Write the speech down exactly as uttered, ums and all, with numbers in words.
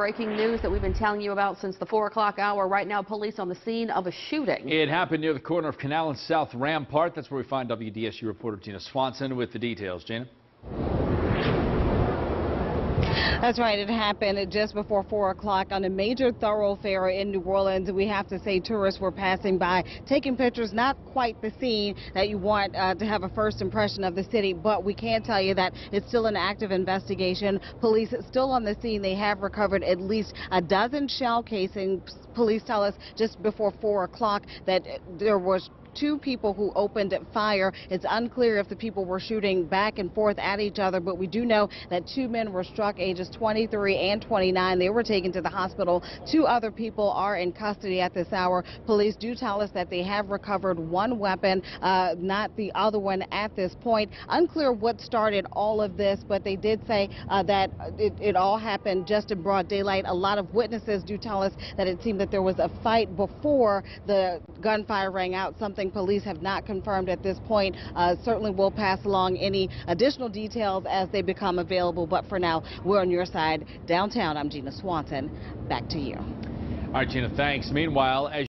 breaking news that we've been telling you about since the four o'clock hour. Right now, police on the scene of a shooting. It happened near the corner of Canal and South Rampart. That's where we find W D S U reporter Gina Swanson with the details. Gina? That's right. It happened just before four o'clock on a major thoroughfare in New Orleans. We have to say tourists were passing by, taking pictures. Not quite the scene that you want uh, to have a first impression of the city, but we can tell you that it's still an active investigation. Police still on the scene. They have recovered at least a dozen shell casings. Police tell us just before four o'clock that there was two people who opened fire. It's unclear if the people were shooting back and forth at each other, but we do know that two men were struck, ages twenty-three and twenty-nine. They were taken to the hospital. Two other people are in custody at this hour. Police do tell us that they have recovered one weapon, uh, not the other one at this point. Unclear what started all of this, but they did say uh, that it, it all happened just in broad daylight. A lot of witnesses do tell us that it seemed that there was a fight before the gunfire rang out, something police have not confirmed at this point. Uh, certainly will pass along any additional details as they become available, but for now, we're on your side downtown. I'm Gina Swanson. Back to you. All right, Gina, thanks. Meanwhile, as